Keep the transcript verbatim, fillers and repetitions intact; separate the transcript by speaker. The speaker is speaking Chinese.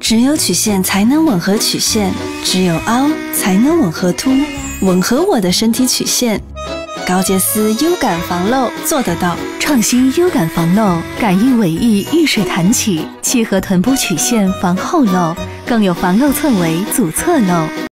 Speaker 1: 只有曲线才能吻合曲线，只有凹才能吻合凸，吻合我的身体曲线。高洁丝优感防漏做得到，
Speaker 2: 创新优感防漏，感应尾翼遇水弹起，契合臀部曲线防后漏，更有防漏侧围阻侧漏。